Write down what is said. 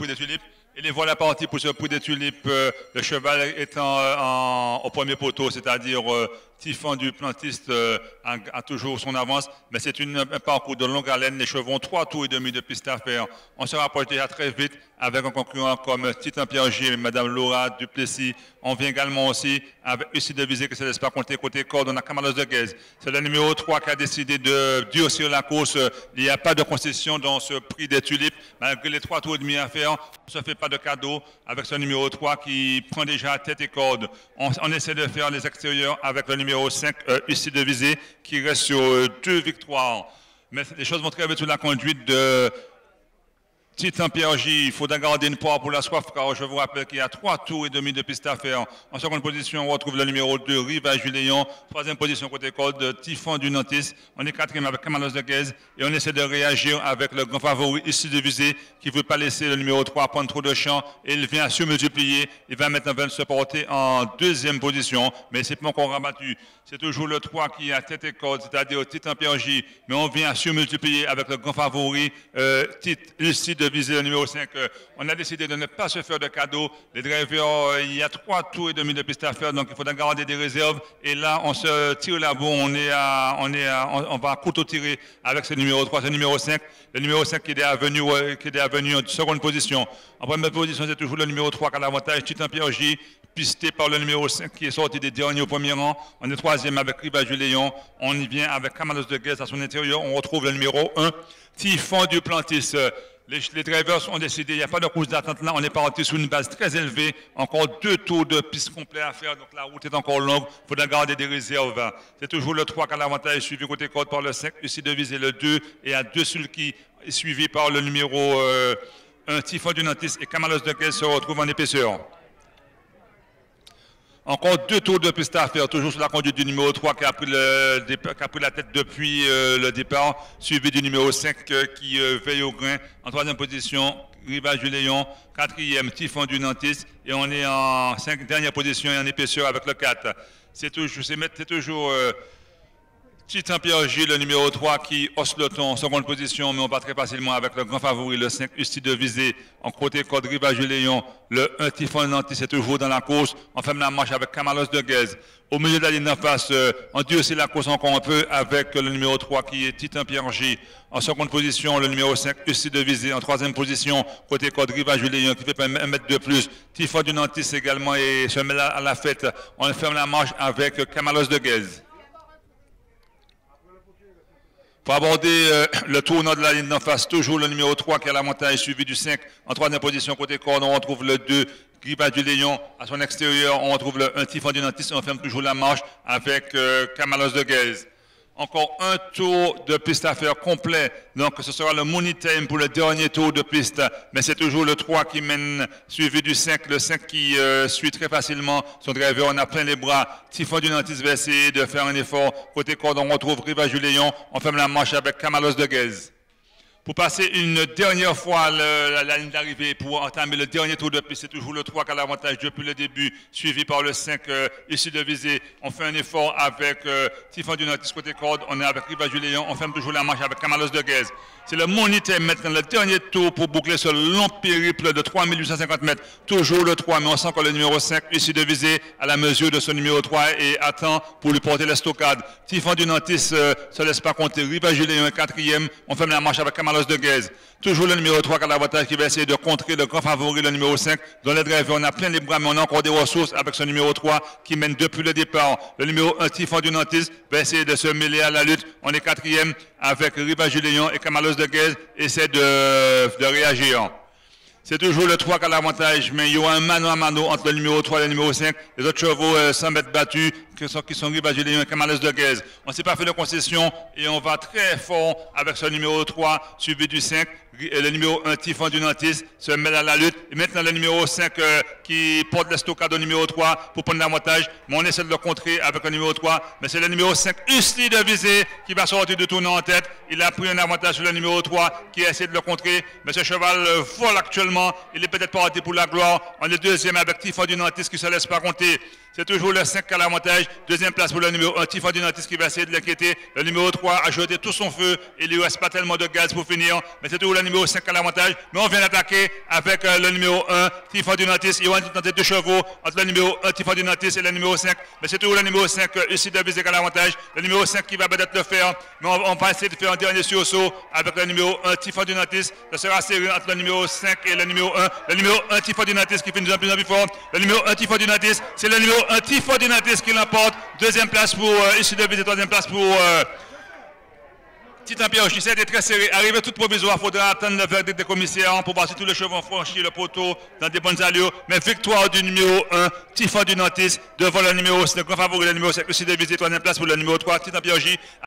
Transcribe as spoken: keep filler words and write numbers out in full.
prix des tulipes. Et les voilà partis pour ce prix des tulipes, euh, le cheval étant euh, en, au premier poteau, c'est-à-dire euh, Tiffan du plantiste euh, a, a toujours son avance, mais c'est un parcours de longue haleine. Les chevaux ont trois tours et demi de piste à faire. On se rapproche déjà très vite avec un concurrent comme Titan Pierre-Gilles, Madame Laura Duplessis. On vient également aussi avec Ussi de Visée qui ne se laisse pas compter côté corde. On a Camalos de Guèze. C'est le numéro trois qui a décidé de durcir la course. Il n'y a pas de concession dans ce prix des tulipes. Malgré les trois tours et demi à faire, on ne se fait pas de cadeau avec ce numéro trois qui prend déjà tête et corde. On, on essaie de faire les extérieurs avec le numéro cinq, euh, Ussi de Visée, qui reste sur euh, deux victoires. Mais les choses vont très vite sur la conduite de Titan Pierre-Gilles. Il faudra garder une part pour la soif, car je vous rappelle qu'il y a trois tours et demi de piste à faire. En seconde position, on retrouve le numéro deux, Riva Juléon. Troisième position, côté corde, Tiffan du Nantis. On est quatrième avec Camalos de Guèze. Et on essaie de réagir avec le grand favori, Ussi de Visée, qui ne veut pas laisser le numéro trois prendre trop de champ. Et il vient à surmultiplier. Il va maintenant se porter en deuxième position. Mais c'est pas encore rabattu. C'est toujours le trois qui a tête et corde, c'est-à-dire Titan Pierre-Gilles. Mais on vient à surmultiplier avec le grand favori, euh, Ussi de Visée, le numéro cinq. Euh, on a décidé de ne pas se faire de cadeaux. Les drivers, euh, il y a trois tours et demi de piste à faire, donc il faudra garder des réserves. Et là, on se tire la bourre, on est à, on est à, on, on va couteau tirer avec ce numéro trois, ce numéro cinq. Le numéro cinq qui est à venu, euh, qui est à venu en seconde position. En première position, c'est toujours le numéro trois qui a l'avantage, Titan Pierre-Gilles, pisté par le numéro cinq qui est sorti des derniers au premier rang. On est troisième avec Riva Juléon. On y vient avec Camalos de Guèze à son intérieur. On retrouve le numéro un, Tiffan du Plantis. Les, les drivers ont décidé, il n'y a pas de course d'attente là, on est parti sur une base très élevée, encore deux tours de piste complets à faire, donc la route est encore longue, il faudra garder des réserves. C'est toujours le trois qui a l'avantage, suivi côté corde par le cinq, Ussi de Visée le deux, et à deux sulky, suivi par le numéro euh, un, Tiffan du Nantis, et Camalos de Guèze se retrouve en épaisseur. Encore deux tours de piste à faire, toujours sur la conduite du numéro trois qui a pris, le, qui a pris la tête depuis euh, le départ, suivi du numéro cinq euh, qui euh, veille au grain. En troisième position, Riva Juléon, quatrième, Tiffan du Nantis, et on est en cinq, dernière position et en épaisseur avec le quatre. C'est toujours, c'est toujours euh, Titan Pierre-Gilles, le numéro trois, qui hausse le ton en seconde position, mais on va très facilement avec le grand favori, le cinq, Ussi de Visée, en côté corde Riva Juléon, le un, Tiffan Nantis est toujours dans la course. On ferme la marche avec Camalos de Guèze. Au milieu de la ligne d'en face, euh, on durcit la course encore un peu avec le numéro trois qui est Titan Pierre-Gilles. En seconde position, le numéro cinq, Ussi de Visée. En troisième position, côté corde Riva Juléon, qui fait un mètre de plus. Tiffan du Nantis également et se met à la fête. On ferme la marche avec Camalos de Guèze. Pour aborder euh, le tournant de la ligne d'en face, toujours le numéro trois qui a l'avantage, suivi du cinq. En troisième position, côté corde, on retrouve le deux, Riva Juléon. À son extérieur, on retrouve le un, Tiffan du Nantis. On ferme toujours la marche avec euh, Camalos de Guèze. Encore un tour de piste à faire complet. Donc ce sera le money time pour le dernier tour de piste. Mais c'est toujours le trois qui mène, suivi du cinq. Le cinq qui euh, suit très facilement son driver. On a plein les bras. Tiffan du Nantis va essayer de faire un effort. Côté corde, on retrouve Riva Juléon. On ferme la marche avec Camalos de Guèze. Pour passer une dernière fois le, la, la ligne d'arrivée, pour entamer le dernier tour de piste, c'est toujours le trois qui a l'avantage depuis le début, suivi par le cinq, euh, Ussi de Visée. On fait un effort avec euh, Tiffan du Nantis côté corde, on est avec Riva Juléon, on ferme toujours la marche avec Camalos de Guèze. C'est le moniteur maintenant, le dernier tour pour boucler ce long périple de trois mille huit cent cinquante mètres. Toujours le trois, mais on sent que le numéro cinq, Ussi de Visée, à la mesure de ce numéro trois et attend pour lui porter l'estocade. Tiffan du Nantis ne euh, se laisse pas compter. Riva Juléon, quatrième, on ferme la marche avec Camalos de Guèze. Toujours le numéro trois qui a l'avantage qui va essayer de contrer le grand favori, le numéro cinq. Dans les drivers, on a plein les bras, mais on a encore des ressources avec ce numéro trois qui mène depuis le départ. Le numéro un, Tiffan du Nantis, va essayer de se mêler à la lutte. On est quatrième avec Riva Juléon et Camalos de Guèze essaie de, de réagir. C'est toujours le trois qui a l'avantage, mais il y aura un mano à mano entre le numéro trois et le numéro cinq. Les autres chevaux euh, sans mètres battus, qui sont, qui sont Riva Juléon et Camalos de Guèze. On ne s'est pas fait de concession et on va très fort avec ce numéro trois, suivi du cinq. Et le numéro un, Tiffan du Nantis, se met à la lutte. Et maintenant le numéro cinq euh, qui porte l'estocade au numéro trois pour prendre l'avantage. Mais on essaie de le contrer avec le numéro trois. Mais c'est le numéro cinq, Ussi de Visée, qui va sortir du tournant en tête. Il a pris un avantage sur le numéro trois qui essaie de le contrer. Mais ce cheval euh, vole actuellement. Il est peut-être parti pour la gloire. On est deuxième avec Tiffan du Nantis qui ne se laisse pas compter. C'est toujours le cinq qui a l'avantage. Calamantège. Deuxième place pour le numéro un, Tifon du Nantis qui va essayer de l'inquiéter. Le numéro trois a jeté tout son feu. Il ne lui reste pas tellement de gaz pour finir. Mais c'est toujours le numéro cinq à l'avantage. Mais on vient d'attaquer avec euh, le numéro un, Tifon du Nantis. Il y a une tentative de chevaux entre le numéro un, Tifon du Nantis et le numéro cinq. Mais c'est toujours le numéro cinq, euh, ici de Bizek à l'avantage. Le numéro cinq qui va peut-être le faire. Mais on, on va essayer de faire un dernier sursaut avec le numéro un, Tifon du Nantis. Ce sera serré entre le numéro cinq et le numéro un. Le numéro un, Tifon du Nantis qui finit de plus en plus fort. Le numéro un, Tifon du Nantis. C'est le numéro un, Tifon du Nantis qui l'emporte. Deuxième place pour euh, ici de Bizek. Troisième place pour euh, Titan Pierre Rocher. C'était très serré. Arrivé tout provisoire, il faudra attendre le verdict des commissaires pour voir si tous les chevaux ont franchi le poteau dans des bonnes allures. Mais victoire du numéro un, Tifon du Nantis, devant le numéro cinq, le grand favori, le numéro cinq, ici de Bizek. Troisième place pour le numéro trois, Titan Pierre Rocher.